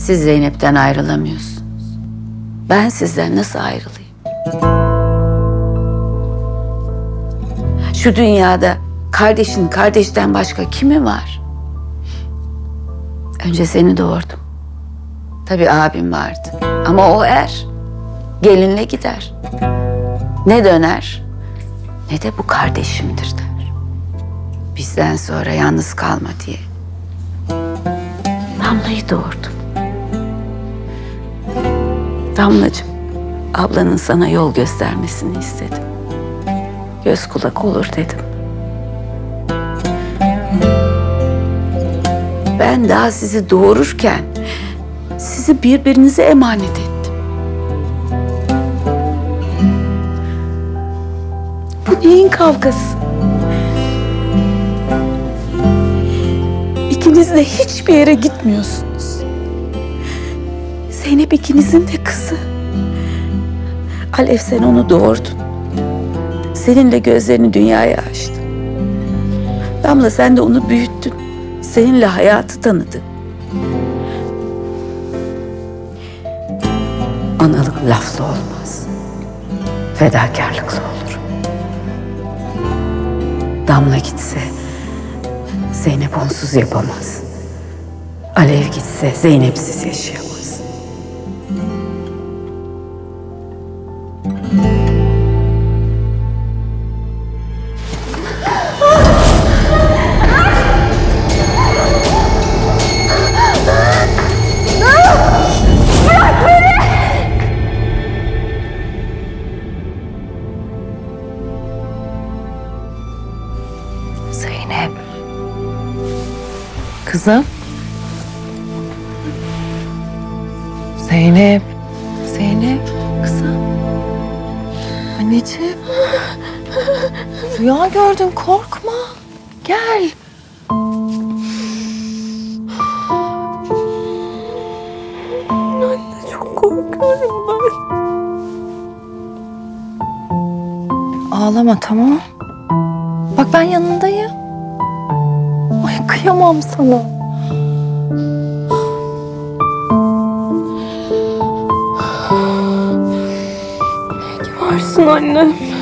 Siz Zeynep'ten ayrılamıyorsunuz. Ben sizden nasıl ayrılayım? Şu dünyada kardeşin kardeşten başka kimi var? Önce seni doğurdum. Tabii abim vardı. Ama o gelinle gider. Ne döner ne de bu kardeşimdir der. Bizden sonra yalnız kalma diye. Damla'yı doğurdum. Damlacığım, ablanın sana yol göstermesini istedim. Göz kulak olur dedim. Ben daha sizi doğururken sizi birbirinize emanet ettim. Bu neyin kavgası? İkiniz de hiçbir yere gitmiyorsunuz. Zeynep ikinizin de kızı. Alev, sen onu doğurdun. Seninle gözlerini dünyaya açtı. Damla, sen de onu büyüttün. Seninle hayatı tanıdı. Analık lafla olmaz. Fedakarlıkla olur. Damla gitse Zeynep onsuz yapamaz. Alev gitse Zeynep'siz yaşayamaz. Zeynep. Kızım. Zeynep. Zeynep. Kızım. Anneciğim. Rüya gördün, korkma. Gel. Anne, çok korkuyorum ben. Ağlama, tamam. Bak, ben yanındayım. Ay, kıyamam sana. İyi ki varsın anne.